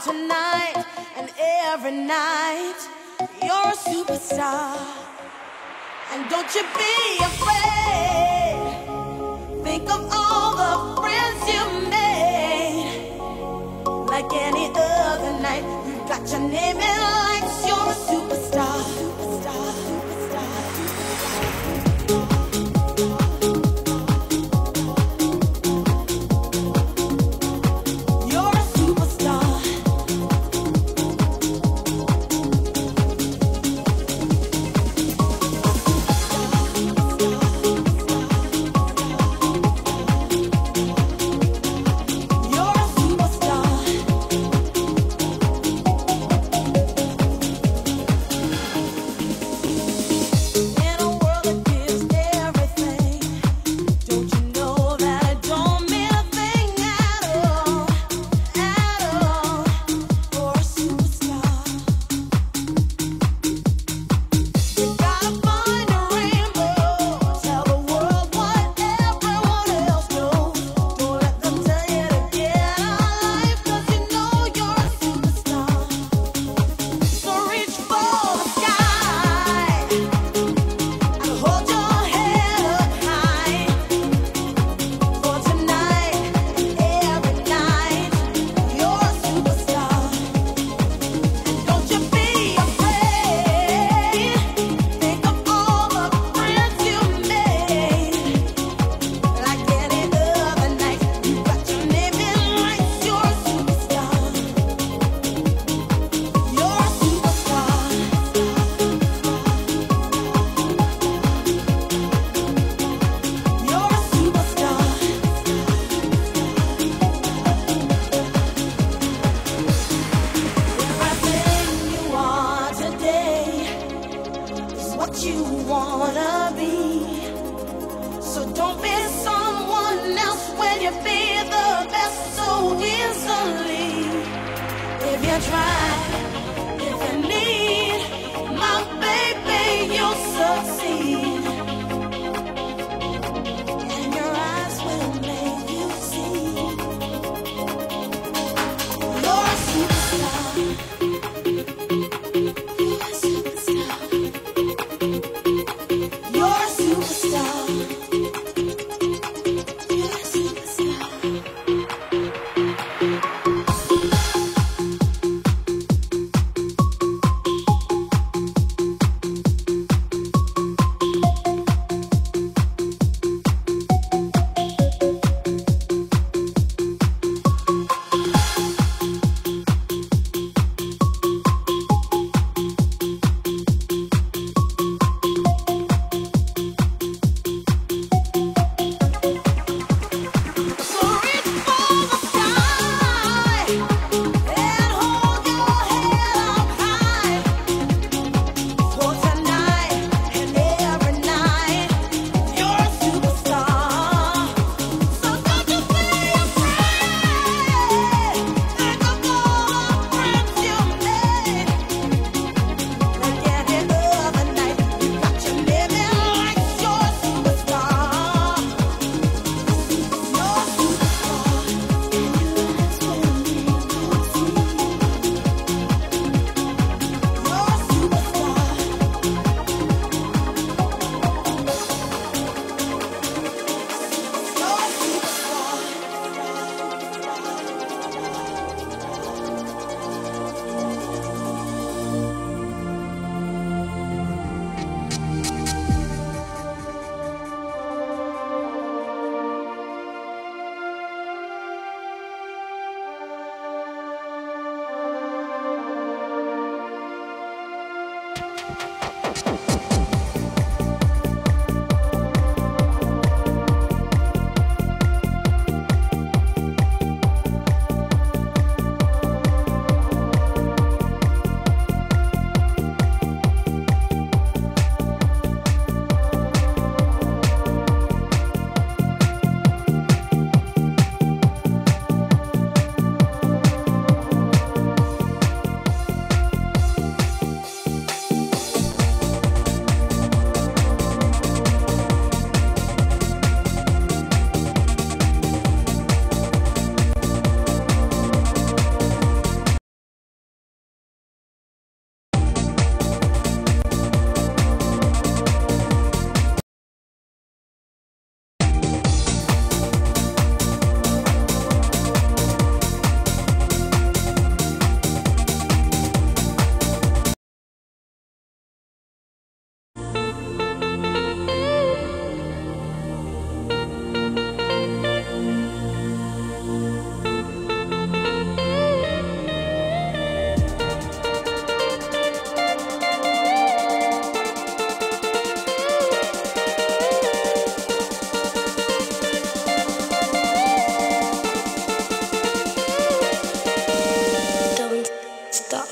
tonight and every night. You're a superstar, and don't you be afraid. Think of all the friends you made. Like any other night, you've got your name in lights. You're a superstar, superstar, superstar. stop.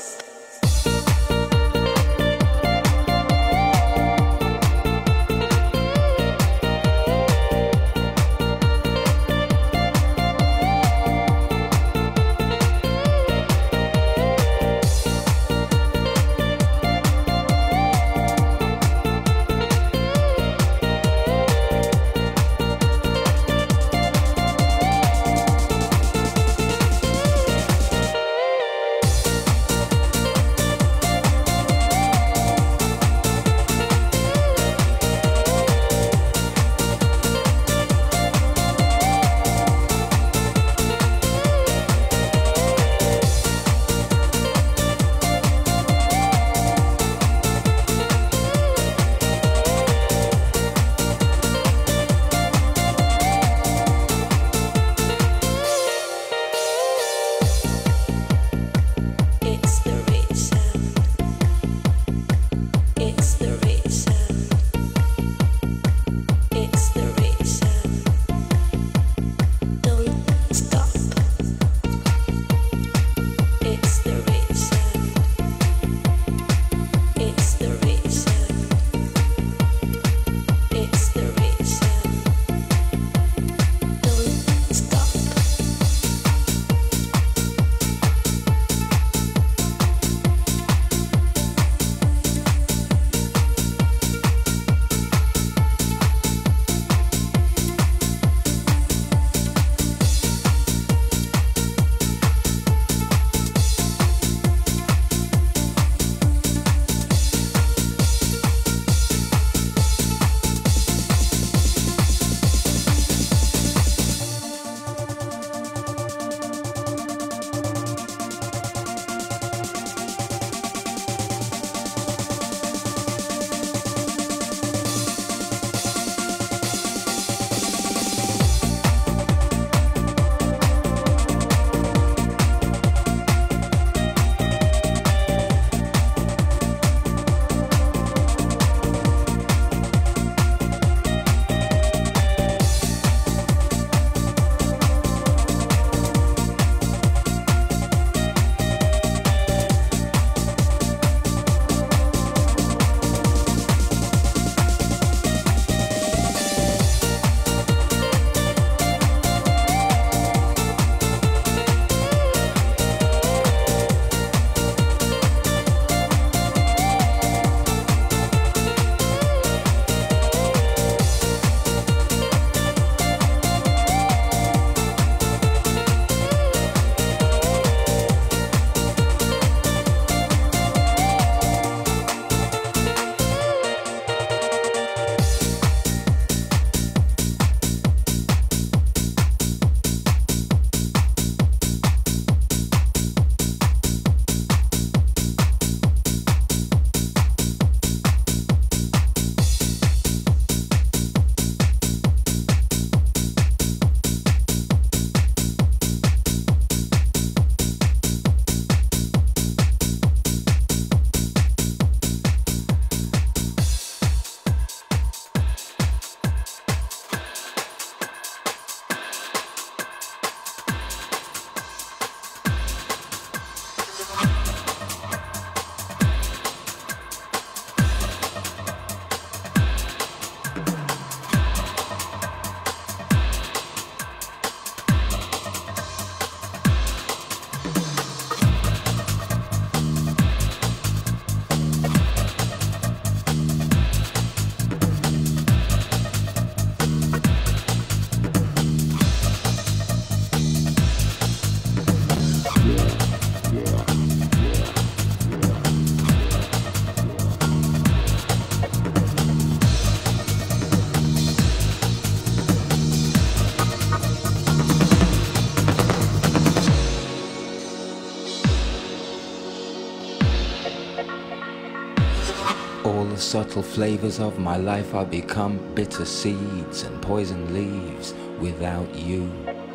All the subtle flavors of my life are become bitter seeds and poison leaves without you.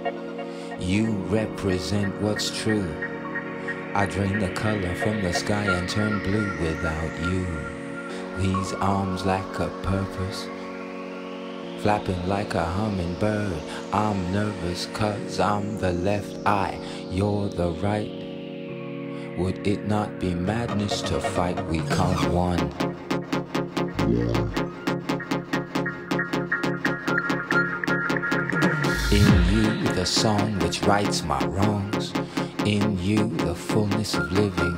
You represent what's true. I drain the color from the sky and turn blue without you. These arms lack a purpose, flapping like a hummingbird. I'm nervous 'cause I'm the left eye, you're the right. Would it not be madness to fight? We come one. In you, the song which rights my wrongs. In you, the fullness of living.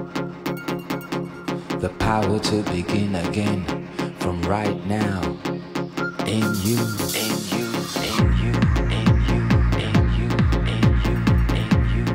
The power to begin again from right now. In you, in you, in you, in you, in you, in you, in you,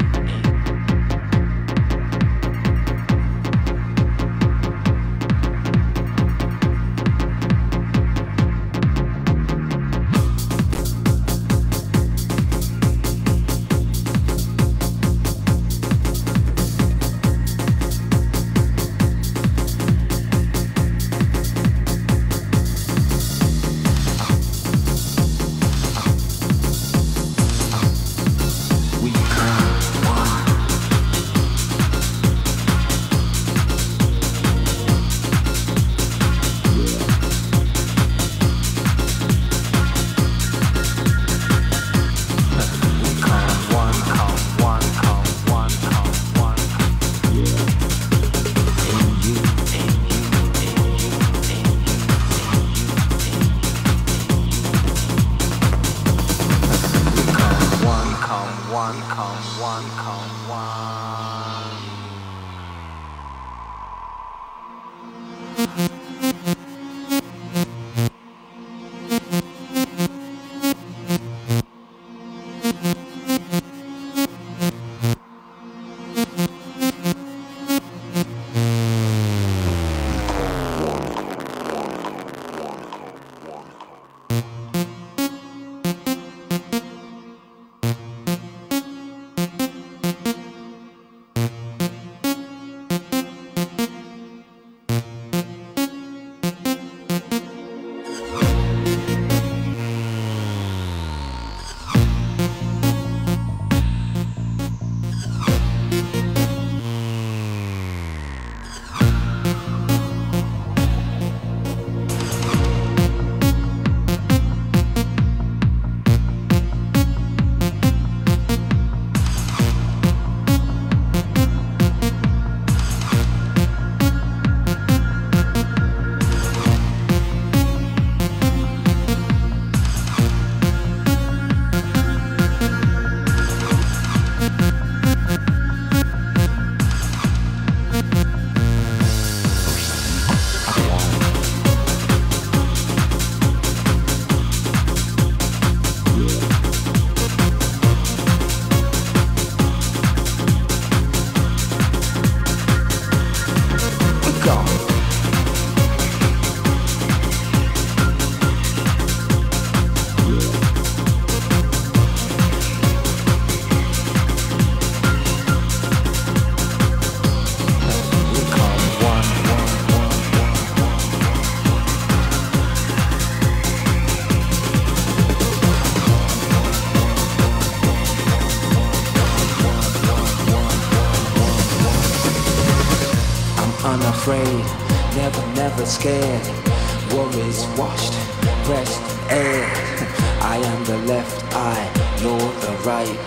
unafraid, never, never scared. Worries washed, breast aired. I am the left eye, nor the right.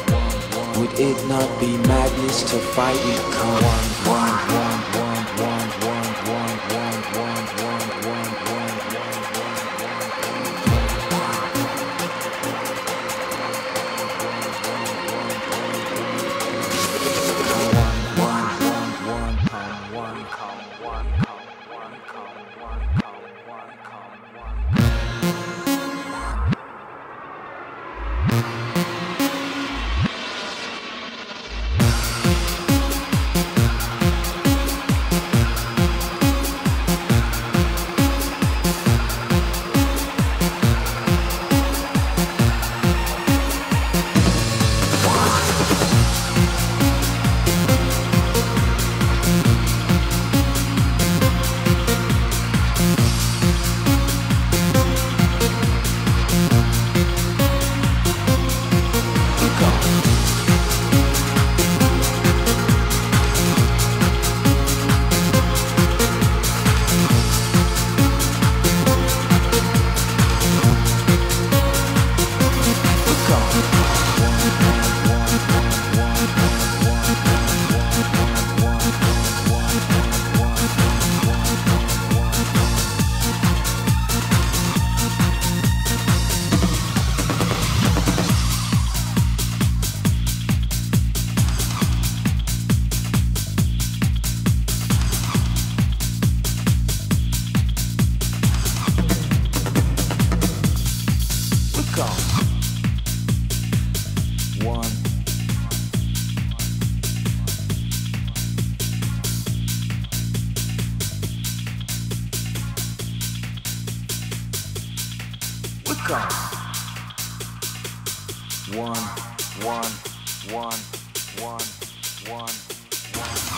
Would it not be madness to fight? We come Go. One, one, one, one, one, one.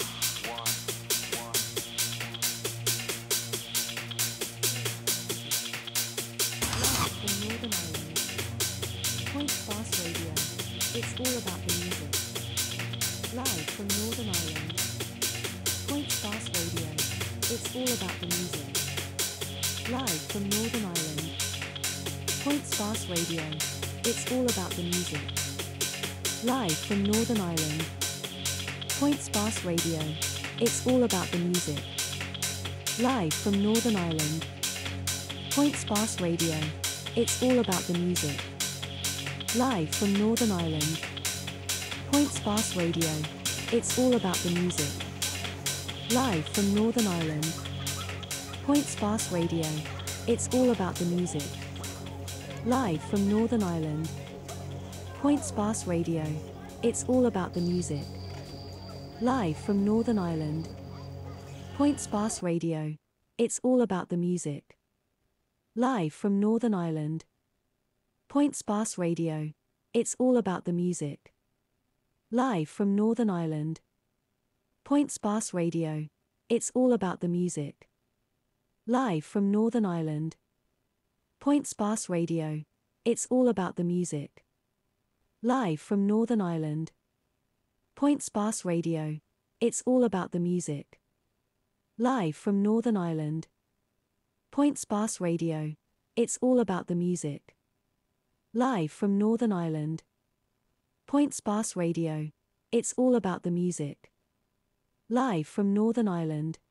Point Fast Radio. It's all about the music. Live from Northern Ireland. Point Fast Radio. It's all about the music. Live from Northern Ireland. Point Fast Radio. It's all about the music. Live from Northern Ireland. Point Fast Radio. It's all about the music. Live from Northern Ireland. Point Fast Radio. It's all about the music. Live from Northern Ireland. Point Fast Radio. It's all about the music. Live from Northern Ireland. Point Fast Radio. It's all about the music. Live from Northern Ireland. Point Fast Radio. It's all about the music. Live from Northern Ireland. Point Fast Radio. It's all about the music. Live from Northern Ireland. Point Fast Radio. It's all about the music. Live from Northern Ireland. Point Fast Radio. It's all about the music. Live from Northern Ireland. Point Fast Radio. It's all about the music. Live from Northern Ireland. Point Fast Radio. It's all about the music. Live from Northern Ireland. Point Fast Radio. It's all about the music. Live from Northern Ireland. Point Fast Radio. It's all about the music. Live from Northern Ireland.